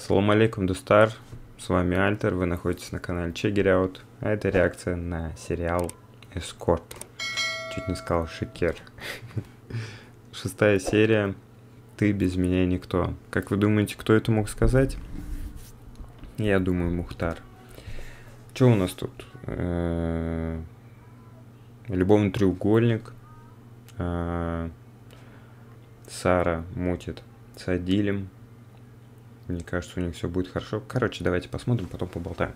Салам алейкум, Дустар. С вами Альтер, вы находитесь на канале Check It Out. А это реакция на сериал Эскорт. Чуть не сказал Шекер. 6-я серия. Ты без меня никто. Как вы думаете, кто это мог сказать? Я думаю, Мухтар. Что у нас тут? Любовный треугольник. Сара мутит с Адилем. Мне кажется, у них все будет хорошо. Короче, давайте посмотрим, потом поболтаем.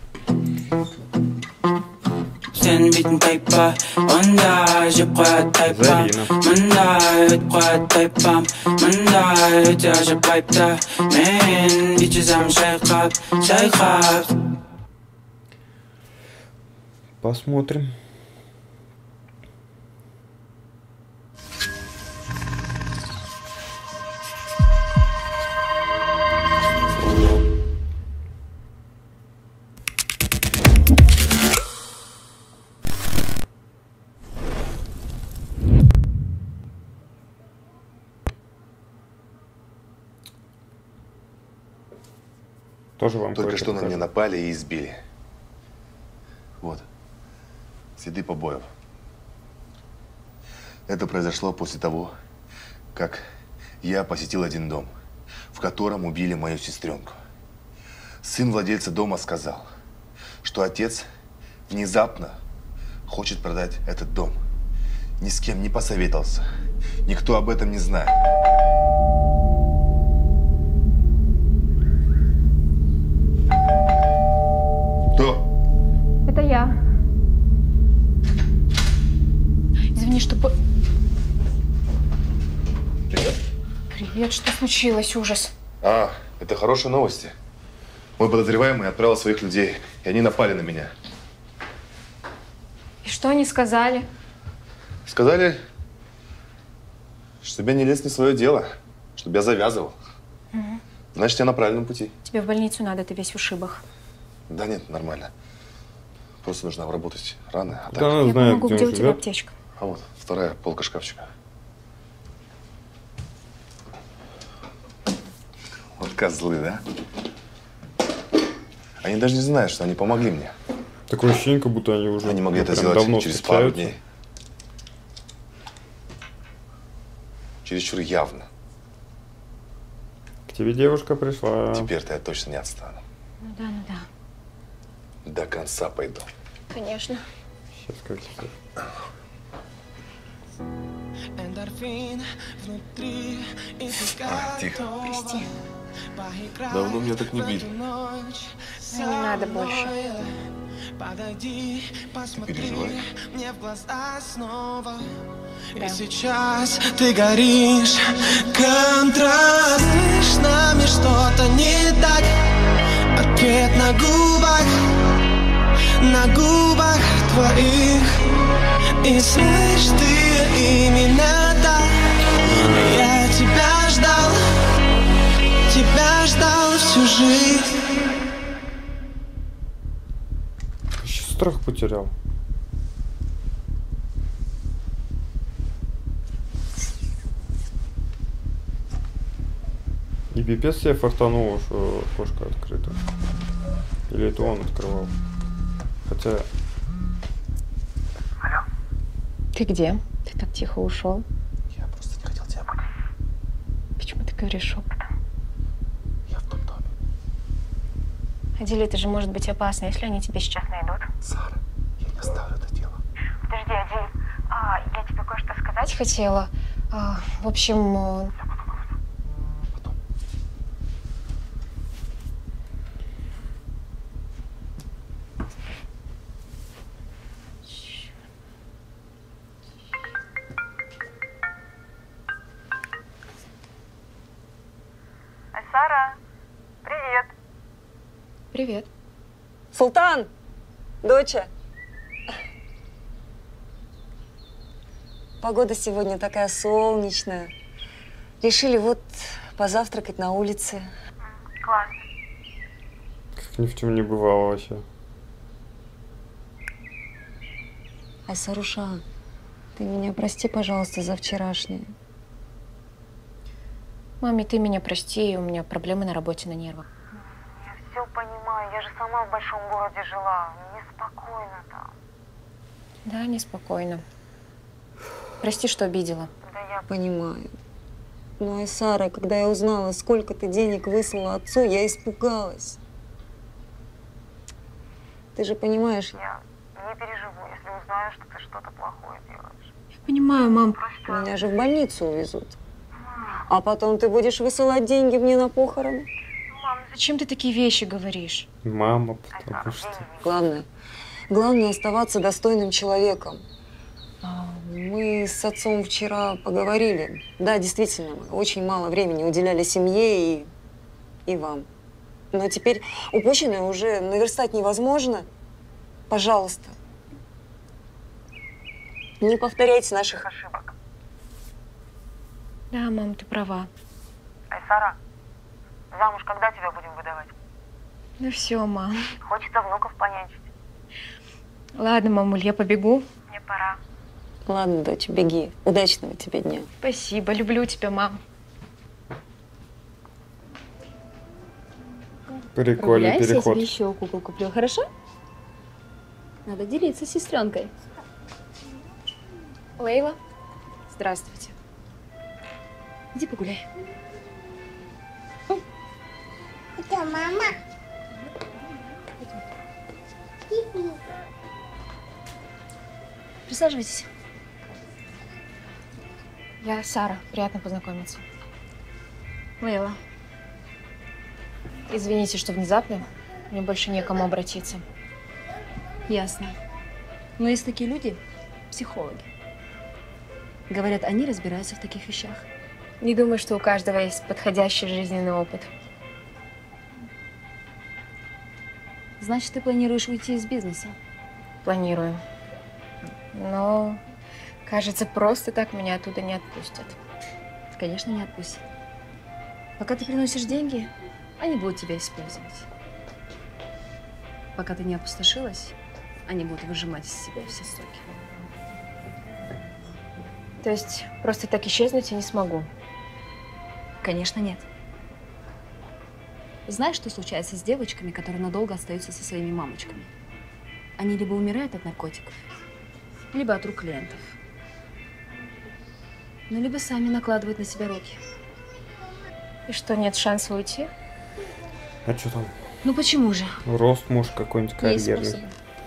Посмотрим. Тоже вам только что на меня напали и избили. Вот. Следы побоев. Это произошло после того, как я посетил один дом, в котором убили мою сестренку. Сын владельца дома сказал, что отец внезапно хочет продать этот дом. Ни с кем не посоветовался. Никто об этом не знает. Кто? Это я. Извини, что... Привет. Привет, что случилось? Ужас. Это хорошие новости. Мой подозреваемый отправил своих людей, и они напали на меня. И что они сказали? Сказали, чтобы я не лез не в свое дело, чтобы я завязывал. Угу. Значит, я на правильном пути. Тебе в больницу надо, ты весь в ушибах. Да нет, нормально. Просто нужно обработать раны. А да, так... Я знает, помогу, где у тебя аптечка? А вот, вторая полка шкафчика. Вот козлы, да? Они даже не знают, что они помогли мне. Такое ощущение, как будто они уже Они могли это сделать давно через пару дней. Чересчур явно. К тебе девушка пришла. Теперь-то я точно не отстану. Ну да, ну да. До конца пойду. Конечно. Сейчас как-то. Тихо. Прости. Давно меня так не били. Ну, не надо больше. Ты переживаешь? Да. И сейчас ты горишь, контраст. С нами что-то не так. Ответ на губах твоих. И слышь, ты именно так. Я тебя ждал всю жизнь. Еще страх потерял. И пипец себе фартануло, что окошко открыто. Или это он открывал? Хотя... Алло. Ты где? Ты так тихо ушел. Я просто не хотел тебя будить. Почему ты говоришь шепотом? Я в том доме. Адиль, это же может быть опасно, если они тебя сейчас найдут. Сара, я не оставлю это дело. Подожди, Адиль, я тебе кое-что сказать хотела. В общем... Я буду говорить. Потом. Сара, привет. Привет. Султан, доча. Погода сегодня такая солнечная. Решили вот позавтракать на улице. Классно. Как ни в чем не бывало вообще. Айсаруша, ты меня прости, пожалуйста, за вчерашнее. Маме, ты меня прости, у меня проблемы на работе, на нервах. Я все понимаю, я же сама в большом городе жила. Мне спокойно там. Да, неспокойно. Прости, что обидела. Да я... Понимаю. Ну, Айсара, когда я узнала, сколько ты денег выслала отцу, я испугалась. Ты же понимаешь, Я не переживу, если узнаю, что ты что-то плохое делаешь. Я понимаю, мам. Просто... меня же в больницу увезут. А потом ты будешь высылать деньги мне на похороны. Мам, Зачем ты такие вещи говоришь? Мама, Айсара, потому что... Главное оставаться достойным человеком. Мы с отцом вчера поговорили. Да, действительно, мы очень мало времени уделяли семье и вам. Но теперь упущенное уже наверстать невозможно. Пожалуйста, не повторяйте наших ошибок. Да, мам, ты права. Айсара, замуж когда тебя будем выдавать? Ну все, мам. Хочется внуков понянчить. Ладно, мамуль, я побегу. Мне пора. Ладно, дочь, беги. Удачного тебе дня. Спасибо, люблю тебя, мам. Прикольный Прогуляйся, я переход. тебе еще куклу куплю, хорошо? Надо делиться с сестренкой. Лейла, здравствуйте. Иди погуляй. Это мама. Присаживайтесь. Я Сара, приятно познакомиться. Лейла. Извините, что внезапно. Мне больше некому обратиться. Ясно. Но есть такие люди, психологи. Говорят, они разбираются в таких вещах. Не думаю, что у каждого есть подходящий жизненный опыт. Значит, ты планируешь уйти из бизнеса? Планирую. Но, кажется, просто так меня оттуда не отпустят. Конечно, не отпустят. Пока ты приносишь деньги, они будут тебя использовать. Пока ты не опустошилась, они будут выжимать из себя все соки. То есть просто так исчезнуть я не смогу? Конечно, нет. Знаешь, что случается с девочками, которые надолго остаются со своими мамочками? Они либо умирают от наркотиков, либо от рук клиентов. Ну, либо сами накладывают на себя руки. И что, нет шанса уйти? А что там? Ну, почему же? Рост, может, какой-нибудь Есть карьерный. способы.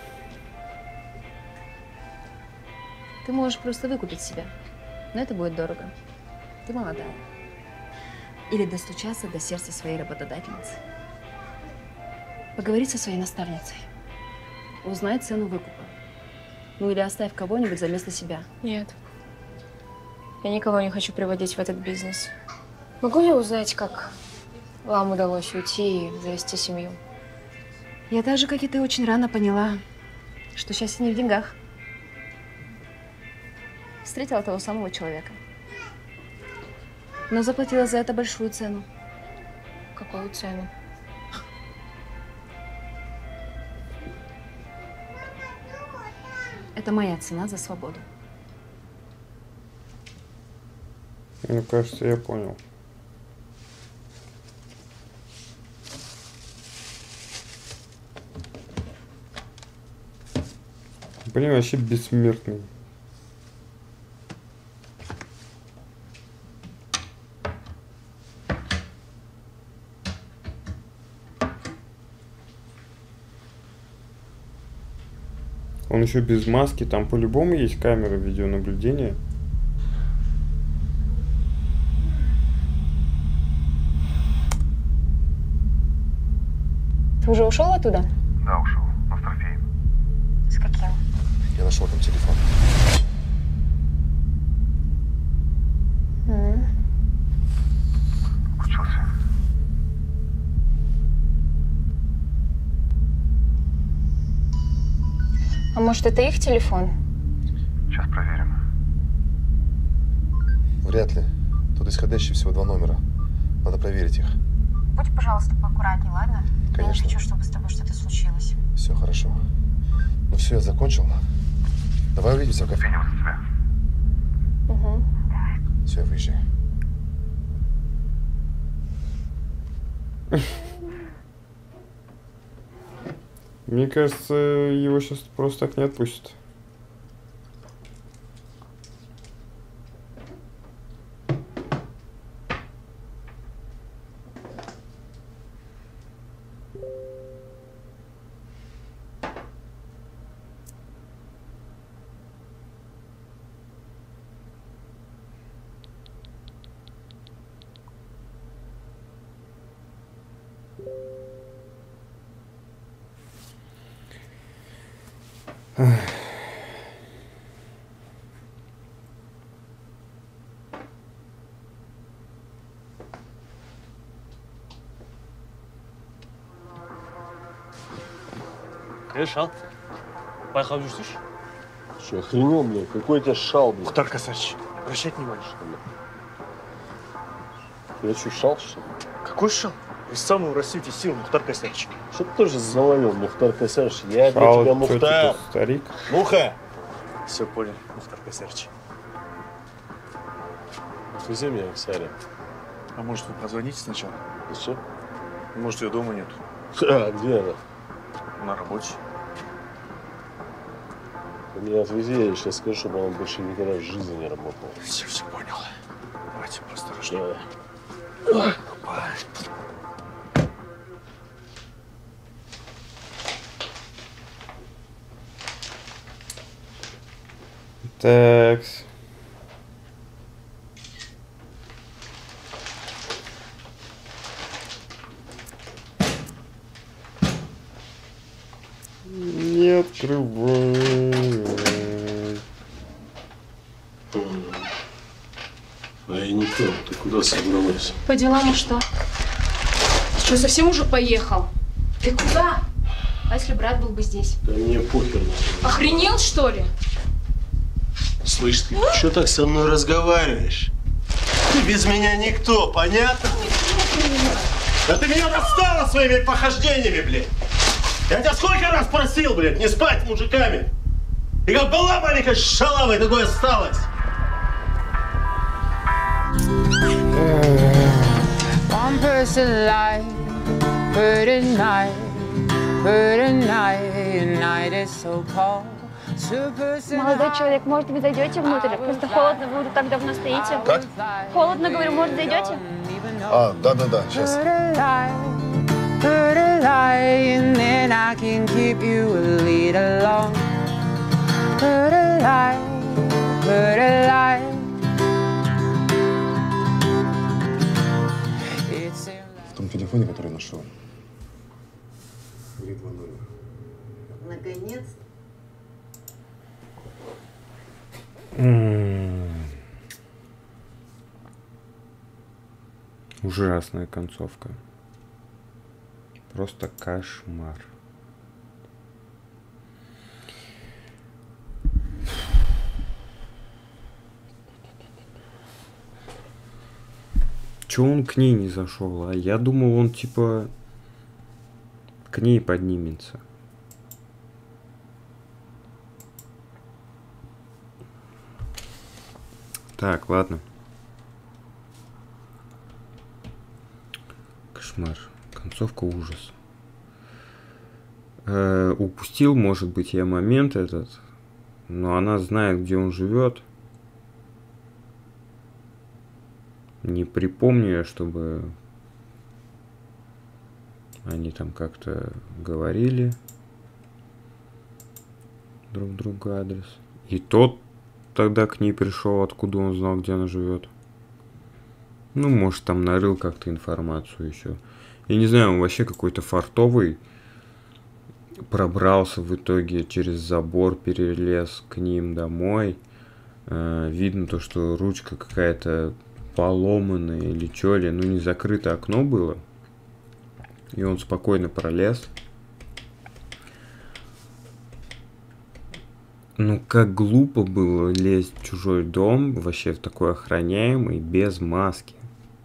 Ты можешь просто выкупить себя, но это будет дорого. Ты молодая. Или достучаться до сердца своей работодательницы. Поговорить со своей наставницей. Узнай цену выкупа. Ну или оставь кого-нибудь за место себя. Нет. Я никого не хочу приводить в этот бизнес. Могу я узнать, как вам удалось уйти и завести семью? Я так же, как и ты, очень рано поняла, что счастье не в деньгах. Встретила того самого человека. Но заплатила за это большую цену. Какую цену? Это моя цена за свободу. Мне кажется, я понял. Блин, вообще бессмертный. Он еще без маски, там по-любому есть камера видеонаблюдения. Ты уже ушел оттуда? Да, ушел. Но с трофеем. С каким? Я нашел там телефон. Включился. А может, это их телефон? Сейчас проверим. Вряд ли. Тут исходящие всего 2 номера. Надо проверить их. Будь, пожалуйста, поаккуратней, ладно? Конечно. Я не хочу, чтобы с тобой что-то случилось. Все хорошо. Ну все, я закончил. Давай увидимся в кафе. Угу. Все, выезжай. Мне кажется, его сейчас просто так не отпустят. Шал? Байқап жүрсінші? Что, охренел, блядь? Какой у тебя шал, блядь? Мухтар Косач, обращать внимание. Я что, шал, что ли? Какой шал? Из самого расцвете сил, Мухтар Косач. Что ты тоже завалил, Мухтар Косач? Я для Шал, тебя чё Мухтар. ты, старик? Муха! Все понял, Мухтар Косач. Отвези меня к Саре. А может, вы позвоните сначала? Зачем? Может, ее дома нету? А, где она? На работе. Ты меня отвези, я ей сейчас скажу, чтобы она больше никогда в жизни не работала. Все понял. Давайте поосторожнее. Давай. Опа. Такс. Не открывай. А я не то. Ты куда собралась? По делам, и что? Ты что, совсем уже поехал? Ты куда? А если брат был бы здесь? Да мне похер. Охренел, что ли? Слышь, ты что так со мной разговариваешь? Ты без меня никто, понятно? Да ты меня достала своими похождениями, блядь! Я тебя сколько раз просил, блядь, не спать с мужиками! И как была маленькой шалавой, такой осталась! One person life, but at night is so cold. Молодой человек, может, вы зайдете внутрь? Просто холодно, вы так давно стоите. Как? Холодно, говорю, может, зайдете? А, да-да-да, сейчас. Put a lie, and then I can keep you a lead along. Put a lie, put a lie. В том телефоне, который нашел. Наконец-то. Ужасная концовка. Просто кошмар. Чё он к ней не зашел? А я думал, он типа к ней поднимется. Так, ладно. Кошмар. Концовка ужас. Упустил, может быть, я момент этот, но она знает, где он живет. Не припомню я, чтобы они там как-то говорили друг другу адрес. И тот тогда к ней пришел, откуда он знал, где она живет. Ну, может, там нарыл как-то информацию еще. Я не знаю, он вообще какой-то фартовый. Пробрался в итоге через забор, перелез к ним домой. Видно то, что ручка какая-то поломанная или чё ли. Ну, не закрыто окно было. И он спокойно пролез. Ну, как глупо было лезть в чужой дом, вообще в такой охраняемый, без маски.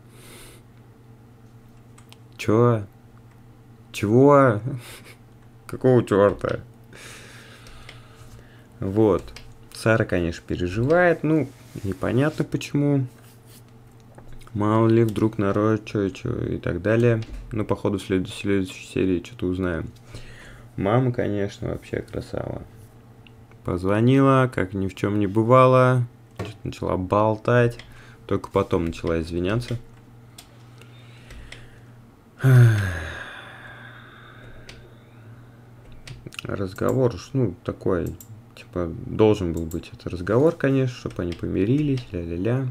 Чё? Чего? Какого черта? Вот. Сара, конечно, переживает. Ну, непонятно почему. Мало ли, вдруг народ, что и так далее. Ну, походу, в следующей серии что-то узнаем. Мама, конечно, вообще красава. Позвонила, как ни в чем не бывало. Начала болтать. Только потом начала извиняться. Разговор, ну, такой, типа, должен был быть этот разговор, конечно, чтобы они помирились, ля-ля-ля.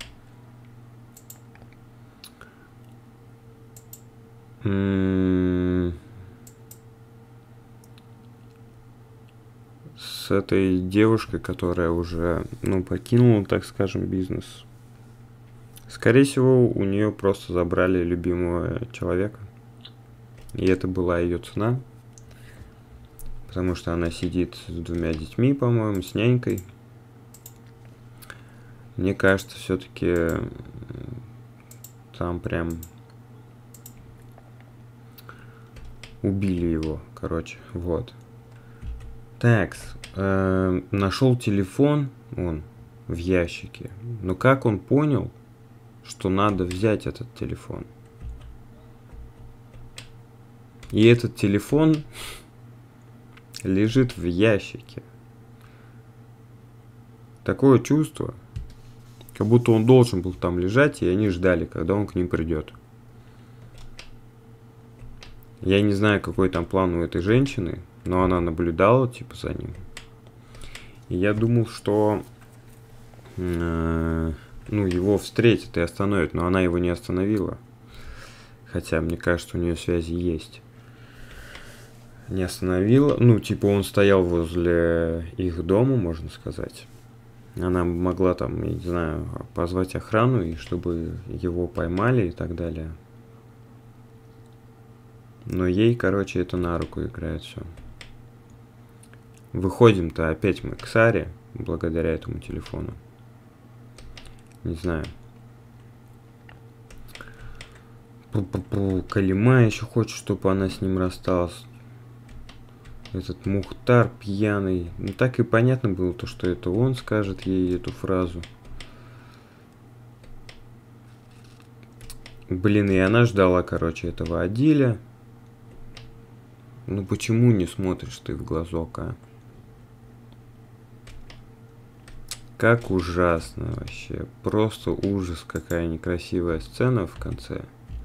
С этой девушкой, которая уже, ну, покинула, так скажем, бизнес. Скорее всего, у нее просто забрали любимого человека. И это была ее цена. Потому что она сидит с 2 детьми, по-моему, с нянькой. Мне кажется, все-таки там прям убили его, короче, вот. Так, нашел телефон он в ящике. Но как он понял, что надо взять этот телефон? И этот телефон лежит в ящике. Такое чувство, как будто он должен был там лежать, и они ждали, когда он к ним придет. Я не знаю, какой там план у этой женщины, но она наблюдала, типа, за ним. И я думал, что ну, его встретят и остановят, но она его не остановила. Хотя, мне кажется, у нее связи есть. Не остановила. Ну, типа, он стоял возле их дома, можно сказать. Она могла там, я не знаю, позвать охрану, и чтобы его поймали и так далее. Но ей, короче, это на руку играет все. Выходим-то опять мы к Саре, благодаря этому телефону. Не знаю. Калима еще хочет, чтобы она с ним рассталась. Этот Мухтар пьяный. Ну, так и понятно было то, что это он скажет ей эту фразу. Блин, и она ждала, короче, этого Адиля. Ну почему не смотришь ты в глазок, а? Как ужасно вообще. Просто ужас, какая некрасивая сцена в конце.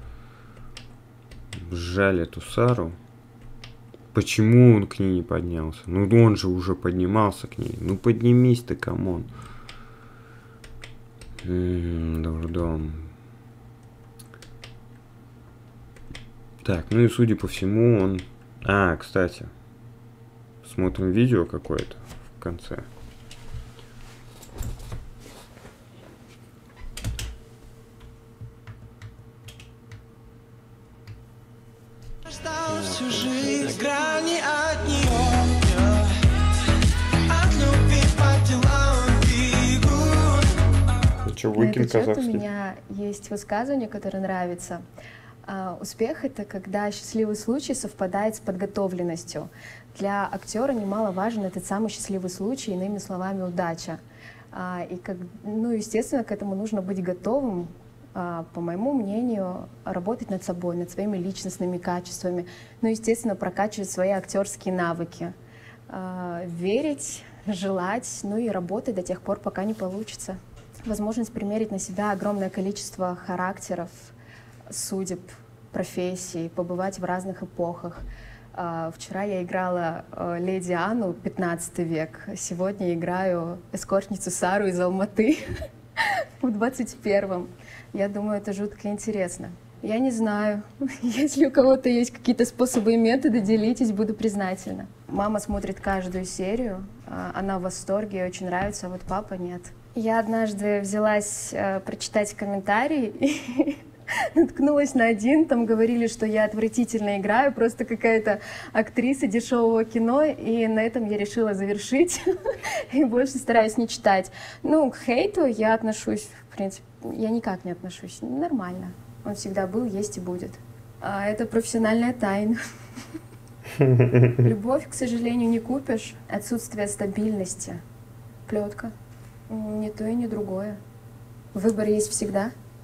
Жаль эту Сару. Почему он к ней не поднялся? Ну он же уже поднимался к ней. Ну поднимись ты, камон. Дурдом. Так, ну и судя по всему он... А, кстати. Смотрим видео какое-то в конце. Всю жизнь на грани от нее, от любви по делам бегу. Че, выкин казахский? У меня есть высказывание, которое нравится. Успех — это когда счастливый случай совпадает с подготовленностью. Для актера немаловажен этот самый счастливый случай, иными словами, удача. Ну, естественно, к этому нужно быть готовым, по моему мнению, работать над собой, над своими личностными качествами, ну, естественно, прокачивать свои актерские навыки, верить, желать, ну и работать до тех пор, пока не получится. Возможность примерить на себя огромное количество характеров, судеб, профессий, побывать в разных эпохах. Вчера я играла леди Анну, 15 век, сегодня играю эскортницу Сару из Алматы в 21-м. Я думаю, это жутко интересно. Я не знаю, если у кого-то есть какие-то способы и методы, делитесь, буду признательна. Мама смотрит каждую серию, она в восторге, ей очень нравится, а вот папа нет. Я однажды взялась прочитать комментарий и наткнулась на один, там говорили, что я отвратительно играю, просто какая-то актриса дешевого кино, и на этом я решила завершить и больше стараюсь не читать. Ну, к хейту я отношусь, в принципе, я никак не отношусь, нормально. Он всегда был, есть и будет. А это профессиональная тайна. Любовь, к сожалению, не купишь. Отсутствие стабильности. Плетка. Ни то и ни другое. Выбор есть всегда.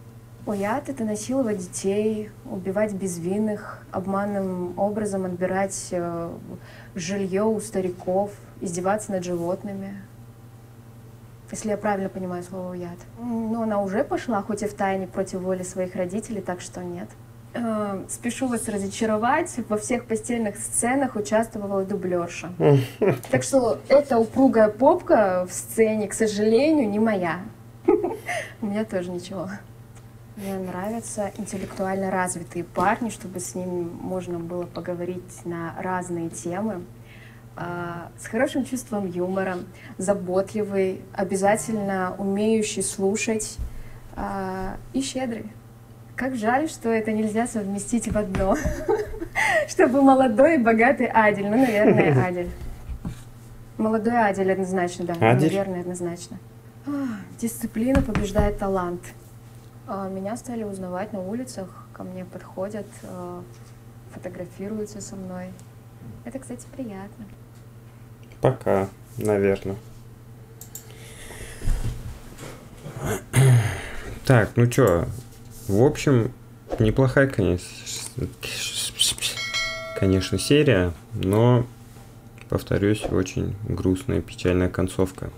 Уят — это насиловать детей, убивать безвинных, обманным образом отбирать жилье у стариков, издеваться над животными. Если я правильно понимаю слово «уят». Но она уже пошла, хоть и в тайне, против воли своих родителей, так что нет. Спешу вас разочаровать, во всех постельных сценах участвовала дублерша. Так что эта упругая попка в сцене, к сожалению, не моя. У меня тоже ничего. Мне нравятся интеллектуально развитые парни, чтобы с ними можно было поговорить на разные темы. С хорошим чувством юмора, заботливый, обязательно умеющий слушать и щедрый. Как жаль, что это нельзя совместить в одно. Чтобы молодой и богатый Адель. Ну, наверное, Адель. Молодой Адель однозначно, да. Адель? Наверное, однозначно. Дисциплина побеждает талант. Меня стали узнавать на улицах, ко мне подходят, фотографируются со мной. Это, кстати, приятно. Пока, наверное. Так, ну чё, в общем, неплохая, конечно, серия, но, повторюсь, очень грустная, печальная концовка.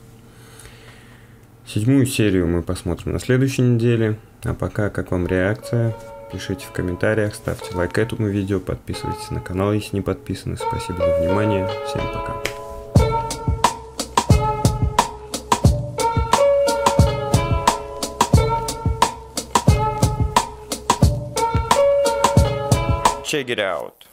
7-ю серию мы посмотрим на следующей неделе. А пока, как вам реакция? Пишите в комментариях, ставьте лайк этому видео, подписывайтесь на канал, если не подписаны. Спасибо за внимание. Всем пока. Check it out.